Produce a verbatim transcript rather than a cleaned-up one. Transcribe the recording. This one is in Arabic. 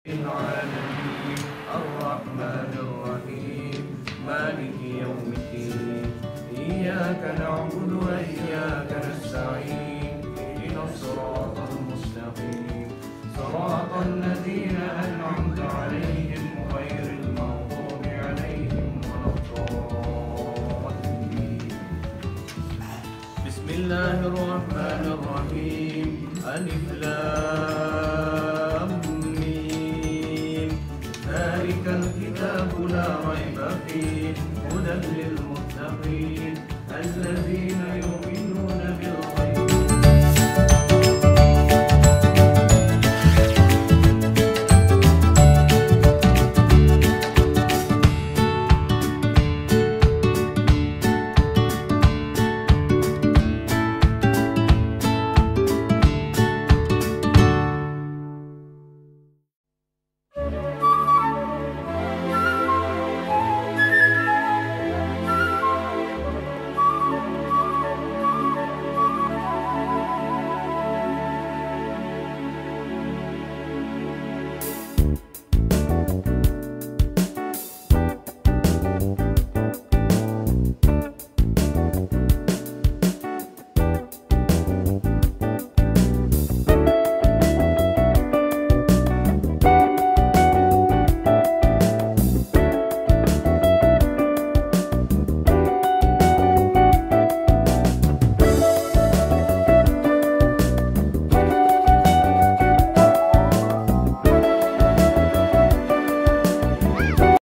العالمين الرحمن الرحيم مالك يوم الدين إياك نعبد وإياك نستعين اهدنا الصراط المستقيم صراط الذين أنعمت عليهم غير المغضوب عليهم ولا الضالين. بسم الله الرحمن الرحيم ألف لام ميم ذلك الكتاب لا ريب فيه هدى للمتقين الذين يؤمنون بالغيب.